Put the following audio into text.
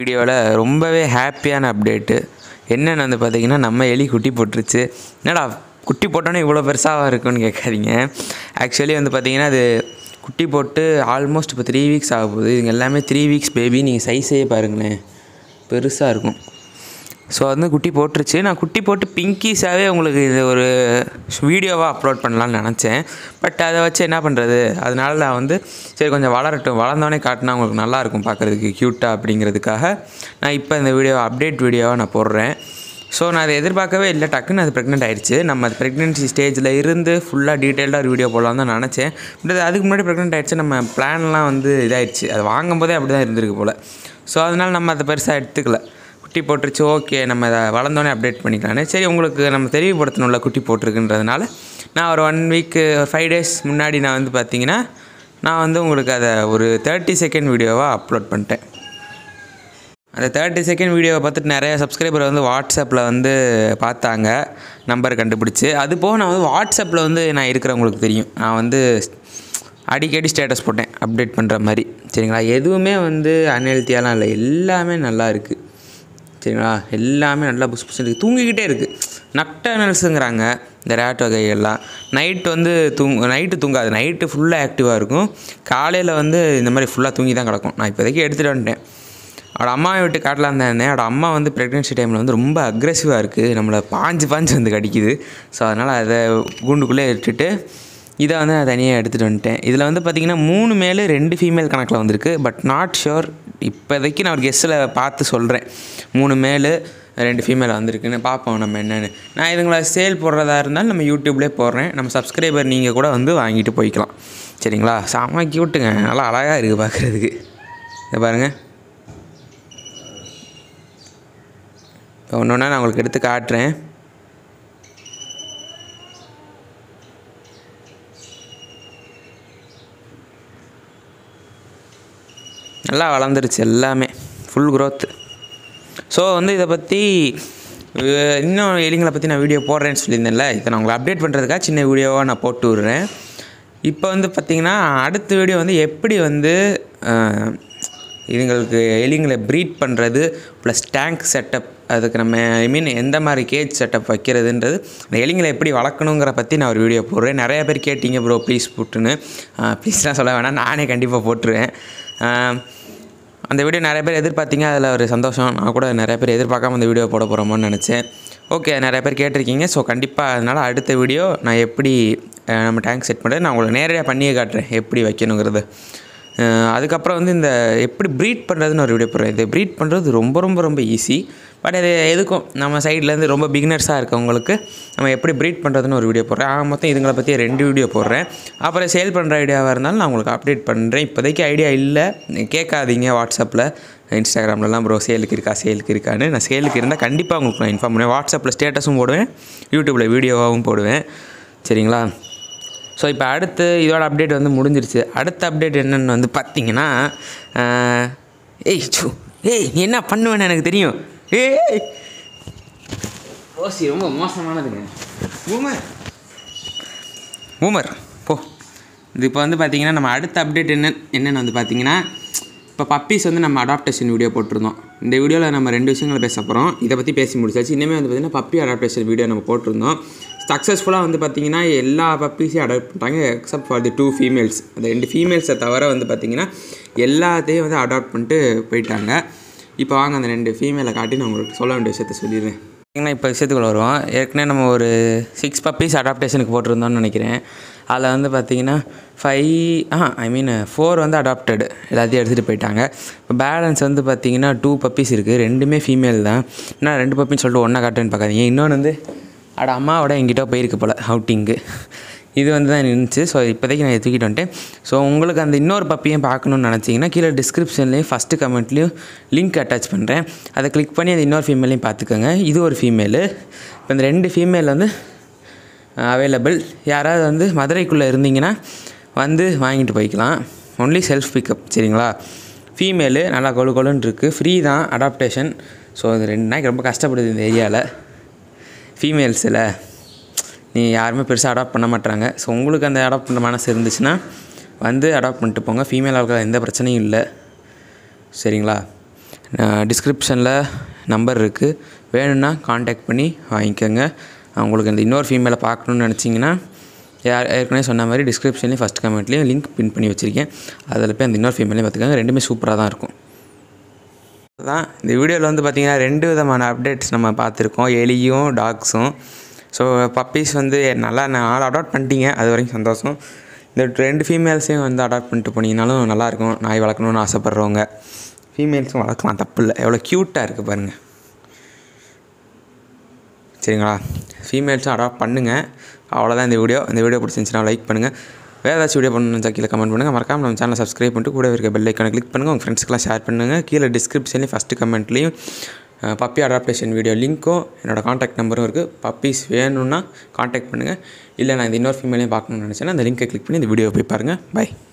வீடியோவில் ரொம்பவே ஹாப்பியான அப்டேட்டு என்னென்னு வந்து பார்த்திங்கன்னா, நம்ம எலி குட்டி போட்டுருச்சு. என்னடா குட்டி போட்டோன்னே இவ்வளோ பெருசாக இருக்குன்னு கேட்காதீங்க. ஆக்சுவலி வந்து பார்த்திங்கன்னா, அது குட்டி போட்டு ஆல்மோஸ்ட் இப்போ 3 வீக்ஸ் ஆக போகுது. இதுங்க எல்லாமே 3 வீக்ஸ் பேபி. நீங்கள் சைஸே பாருங்களேன், பெருசாக இருக்கும். ஸோ வந்து குட்டி போட்டுருச்சு. நான் குட்டி போட்டு பிங்கிஸாகவே உங்களுக்கு இது ஒரு வீடியோவாக அப்லோட் பண்ணலான்னு நினச்சேன். பட் அதை வச்சு என்ன பண்ணுறது, அதனால நான் வந்து சரி கொஞ்சம் வளரட்டும், வளர்ந்தோடனே காட்டினா உங்களுக்கு நல்லாயிருக்கும் பார்க்குறதுக்கு க்யூட்டாக அப்படிங்கிறதுக்காக நான் இப்போ இந்த அப்டேட் வீடியோவாக நான் போடுறேன். ஸோ நான் அதை எதிர்பார்க்கவே இல்லை, டக்குன்னு அது ப்ரெக்னென்ட் ஆகிடுச்சு. நம்ம அது ப்ரெக்னென்சி ஸ்டேஜில் இருந்து ஃபுல்லாக டீட்டெயில்டாக ஒரு வீடியோ போடலாம் தான் நினச்சேன். பட் அதுக்கு முன்னாடி ப்ரெக்னென்ட் ஆகிடுச்சு. நம்ம பிளான்லாம் வந்து இதாகிடுச்சு, அது வாங்கும்போதே அப்படி தான் இருந்திருக்கு போல். ஸோ அதனால் நம்ம அதை பெருசாக எடுத்துக்கல. குட்டி போட்டுருச்சு, ஓகே நம்ம அதை வளர்ந்தோடனே அப்டேட் பண்ணிக்கலான்னு. சரி, உங்களுக்கு நம்ம தெளிவுபடுத்தணும்ல குட்டி போட்டிருக்குன்றதுனால நான் ஒரு 1 வீக் 5 டேஸ் முன்னாடி நான் வந்து பார்த்திங்கன்னா, நான் வந்து உங்களுக்கு அதை ஒரு 30 செகண்ட் வீடியோவாக அப்லோட் பண்ணிட்டேன். அந்த 30 செகண்ட் வீடியோவை பார்த்துட்டு நிறையா சப்ஸ்கிரைபர் வந்து வாட்ஸ்அப்பில் வந்து பார்த்தாங்க, நம்பர் கண்டுபிடிச்சி. அது போக நான் வந்து வாட்ஸ்அப்பில் வந்து நான் இருக்கிறவங்களுக்கு தெரியும், நான் வந்து அடிக்கடி ஸ்டேட்டஸ் போட்டேன் அப்டேட் பண்ணுற மாதிரி. சரிங்களா, எதுவுமே வந்து அன்ஹெல்த்தியாலாம் இல்லை, எல்லாமே நல்லா இருக்குது. சரிங்களா, எல்லாமே நல்லா புஷ் புஷ் இருக்குது, தூங்கிக்கிட்டே இருக்குது. நக்டர்னல்ஸுங்கிறாங்க இந்த ரேட் வகைகள்லாம். நைட்டு தூங்காது, நைட்டு ஃபுல்லாக ஆக்டிவாக இருக்கும், காலையில் வந்து இந்த மாதிரி ஃபுல்லாக தூங்கி தான் கிடக்கும். நான் இப்போதைக்கு எடுத்துகிட்டு வந்துட்டேன். அவட அம்மாவை விட்டு காட்டலாம் தானே. அவட அம்மா வந்து ப்ரெக்னென்சி டைமில் வந்து ரொம்ப அக்ரெசிவாக இருக்குது, நம்மளை பாஞ்சு வந்து கடிக்குது. ஸோ அதனால் அதை கூண்டுக்குள்ளே விட்டுட்டு இதை வந்து நான் தனியாக எடுத்துகிட்டு வந்துட்டேன். இதில் வந்து பார்த்திங்கன்னா 3 மேல் 2 ஃபீமேல் கணக்கில் வந்திருக்கு. பட் நாட் ஷுர், இப்போதைக்கு நான் ஒரு கெஸ்ஸில் பார்த்து சொல்கிறேன். 3 மேல் 2 ஃபீமேல் வந்திருக்குன்னு பார்ப்போம் நம்ம என்னென்னு. நான் இதுங்களை சேல் போடுறதா இருந்தாலும் நம்ம யூடியூப்லேயே போடுறேன். நம்ம சப்ஸ்கிரைபர் நீங்கள் கூட வந்து வாங்கிட்டு போய்க்கலாம். சரிங்களா, செம்ம க்யூட்டுங்க, நல்லா அழகாக இருக்குது பார்க்குறதுக்கு. இதை பாருங்கள், ஒன்று ஒன்றா நான் உங்களுக்கு எடுத்து காட்டுறேன். நல்லா வளர்ந்துருச்சு, எல்லாமே ஃபுல் க்ரோத்து. ஸோ வந்து இதை பற்றி இன்னும் எலிங்களை பற்றி நான் வீடியோ போடுறேன்னு சொல்லியிருந்தேன்ல, இதை நான் உங்களை அப்டேட் பண்ணுறதுக்காக சின்ன வீடியோவாக நான் போட்டு விட்றேன். இப்போ வந்து பார்த்திங்கன்னா அடுத்த வீடியோ வந்து எப்படி வந்து இதுங்களுக்கு எலிங்களை ப்ரீட் பண்ணுறது ப்ளஸ் டேங்க் செட்டப், அதுக்கு நம்ம எந்த மாதிரி கேஜ் செட்டப் வைக்கிறதுன்றது, இந்த எலிங்களை எப்படி வளர்க்கணுங்கிற பற்றி நான் ஒரு வீடியோ போடுறேன். நிறையா பேர் கேட்டிங்க ப்ரோ ப்ளீஸ் போட்டுன்னு. ப்ளீஸ்லாம் சொல்ல வேணாம், நானே கண்டிப்பாக போட்டுருவேன். அந்த வீடியோ நிறைய பேர் எதிர்பார்த்தீங்க, அதில் ஒரு சந்தோஷம். நான் கூட நிறைய பேர் எதிர்பார்க்காம அந்த வீடியோ போட போகிறோமோன்னு நினச்சேன். ஓகே, நிறைய பேர் கேட்டிருக்கீங்க. ஸோ கண்டிப்பாக அதனால் அடுத்த வீடியோ நான் எப்படி நம்ம டேங்க் செட் பண்ணுறது நான் உங்களுக்கு நேரடியாக பண்ணியே காட்டுறேன், எப்படி வைக்கணுங்கிறது. அதுக்கப்புறம் வந்து இந்த எப்படி ப்ரீட் பண்ணுறதுன்னு ஒரு வீடியோ போடுறேன். இது ப்ரீட் பண்ணுறது ரொம்ப ரொம்ப ரொம்ப ஈஸி. பட் அது எதுக்கும் நம்ம சைட்லேருந்து ரொம்ப பிகினர்ஸாக இருக்கவங்களுக்கு நம்ம எப்படி ப்ரீட் பண்ணுறதுன்னு ஒரு வீடியோ போடுறேன். மொத்தம் இதுங்களை பற்றி 2 வீடியோ போடுறேன். அப்புறம் சேல் பண்ணுற ஐடியாவாக இருந்தாலும் நான் உங்களுக்கு அப்டேட் பண்ணுறேன். இப்போதைக்கு ஐடியா இல்லை, கேட்காதீங்க வாட்ஸ்அப்பில் இன்ஸ்டாகிராம்லலாம் ப்ரோ சேலுக்கு இருக்கான்னு. நான் சேலுக்கு இருந்தால் கண்டிப்பாக உங்களுக்கு நான் இன்ஃபார்ம் பண்ணுவேன். வாட்ஸ்அப்பில் ஸ்டேட்டஸும் போடுவேன், யூடியூப்பில் வீடியோவாகவும் போடுவேன். சரிங்களா, ஸோ இப்போ அடுத்து இதோட அப்டேட் வந்து முடிஞ்சிருச்சு. அடுத்த அப்டேட் என்னென்னு வந்து பார்த்திங்கன்னா, நீ என்ன பண்ணுவேன்னு எனக்கு தெரியும். ரோசி ரொம்ப மோசமானதுங்க. பூமர் போ. இது இப்போ வந்து பார்த்திங்கன்னா நம்ம அடுத்த அப்டேட் என்னென்னு வந்து பார்த்திங்கன்னா, இப்போ பப்பீஸ் வந்து நம்ம அடாப்டேஷன் வீடியோ போட்டிருந்தோம். இந்த வீடியோவில் நம்ம 2 விஷயங்களை பேச போகிறோம். இதை பற்றி பேசி முடிச்சாச்சு. இனிமேல் வந்து பார்த்திங்கன்னா பப்பி அடாப்டேஷன் வீடியோ நம்ம போட்டிருந்தோம். சக்ஸஸ்ஃபுல்லாக வந்து பார்த்திங்கன்னா எல்லா பப்பீஸையும் அடாப்ட் பண்ணிட்டாங்க, எக்ஸப்ட் ஃபார் தி 2 ஃபீமேல்ஸ். அந்த 2 ஃபீமேல்ஸை தவிர வந்து பார்த்திங்கன்னா எல்லாத்தையும் வந்து அடாப்ட் பண்ணிட்டு போயிட்டாங்க. இப்போ வாங்க அந்த 2 ஃபீமேலை காட்டி நான் உங்களுக்கு சொல்ல வேண்டிய விஷயத்த சொல்லிடுறேன். பார்த்திங்கன்னா இப்போ விஷயத்துக்குள்ள வருவோம். ஏற்கனவே நம்ம ஒரு 6 பப்பீஸ் அடாப்டேஷனுக்கு போட்டிருந்தோம்னு நினைக்கிறேன். அதில் வந்து பார்த்திங்கன்னா 4 வந்து அடாப்டடு, எல்லாத்தையும் எடுத்துகிட்டு போயிட்டாங்க. இப்போ பேலன்ஸ் வந்து பார்த்திங்கன்னா 2 பப்பீஸ் இருக்குது, 2மே ஃபீமேல் தான். ஏன்னா 2 பப்பின்னு சொல்லிட்டு ஒன்றா காட்டுன்னு பார்க்காதீங்க. இன்னொன்று வந்து அம்மாவோட எங்கிட்ட போயிருக்கு போல் அவுட்டிங்கு, இது வந்து தான் இருந்துச்சு. ஸோ இப்போதைக்கு நான் தூக்கிட்டு வந்துட்டேன். ஸோ உங்களுக்கு அந்த இன்னொரு பப்பியும் பார்க்கணுன்னு நினச்சிங்கன்னா கீழே டிஸ்கிரிப்ஷன்லேயும் ஃபஸ்ட்டு கமெண்ட்லேயும் லிங்க் அட்டாச் பண்ணுறேன், அதை கிளிக் பண்ணி அந்த இன்னொரு ஃபீமேலையும் பார்த்துக்கோங்க. இது ஒரு ஃபீமேலு. இப்போ இந்த 2 ஃபீமேல் வந்து அவைலபிள். யாராவது வந்து மதுரைக்குள்ளே இருந்தீங்கன்னா வந்து வாங்கிட்டு போய்க்கலாம். Only self pickup. சரிங்களா, ஃபீமேலு நல்லா கொழுன்னு இருக்குது, ஃப்ரீ தான் அடாப்டேஷன். ஸோ இது 2 நாளைக்கு ரொம்ப கஷ்டப்படுது இந்த ஏரியாவில். ஃபீமேல்ஸில் நீ யாருமே பெருசாக அடாப்ட் பண்ண மாட்டாங்க. ஸோ உங்களுக்கு அந்த அடாப்ட் பண்ணுற மனசு இருந்துச்சுன்னா வந்து அடாப்ட் பண்ணிட்டு போங்க. ஃபீமேல் ஆளுக்கு எந்த பிரச்சனையும் இல்லை. சரிங்களா, டிஸ்கிரிப்ஷனில் நம்பர் இருக்குது, வேணும்னா காண்டாக்ட் பண்ணி வாங்கிக்கோங்க. உங்களுக்கு இந்த இன்னொரு ஃபீமேலை பார்க்கணுன்னு நினச்சிங்கன்னா ஏற்கனவே சொன்ன மாதிரி டிஸ்கிரிப்ஷன்லேயும் ஃபஸ்ட் கமெண்ட்லேயும் லிங்க் பின் பண்ணி வச்சுருக்கேன். அதில் போய் அந்த இன்னொரு ஃபீமேலையும் பார்த்துக்கோங்க. ரெண்டுமே சூப்பராக தான் இருக்கும். அதுதான் இந்த வீடியோவில் வந்து பார்த்திங்கன்னா 2 விதமான அப்டேட்ஸ் நம்ம பார்த்துருக்கோம், எலியும் டாக்ஸும். ஸோ பப்பீஸ் வந்து நல்லா 4 அடாப்ட் பண்ணிட்டீங்க, அது வரைக்கும் சந்தோஷம். இந்த 2 ஃபீமேல்ஸையும் வந்து அடாப்ட் பண்ணிட்டு போனீங்கனாலும் நல்லாயிருக்கும். நாய் வளர்க்கணுன்னு ஆசைப்பட்றவங்க ஃபீமேல்ஸும் வளர்க்கலாம், தப்பு இல்லை. எவ்வளோ க்யூட்டாக இருக்குது பாருங்கள். சரிங்களா, ஃபீமேல்ஸும் அடாப்ட் பண்ணுங்கள். அவ்வளோதான் இந்த வீடியோ பிடிச்சிருந்துச்சுன்னா லைக் பண்ணுங்கள். வேறு ஏதாச்சும் வீடியோ பண்ணணும்னு கீழே கமெண்ட் பண்ணுங்கள். மறக்காமல் நம்ம சேனலை சப்ஸ்கிரைப் பண்ணிட்டு கூட இருக்க பெல் ஐக்கானை கிளிக் பண்ணுங்கள். உங்கள் ஃப்ரெண்ட்ஸ்க்கெலாம் ஷேர் பண்ணுங்கள். கீழே டிஸ்கிரிப்ஷன்லேயும் ஃபஸ்ட்டு கமெண்ட்லேயும் பப்பி அடாப்டேஷன் வீடியோ லிங்க்கும் என்னோடய காண்டாக்ட் நம்பரும் இருக்குது. பப்பீஸ் வேணும்னா காண்டாக்ட் பண்ணுங்கள். இல்லை நான் இந்த இன்னொரு ஃபீமேலையும் பார்க்கணும்னு நினச்சேன்னா அந்த லிங்கை கிளிக் பண்ணி இந்த வீடியோவை போய் பாருங்கள். பை.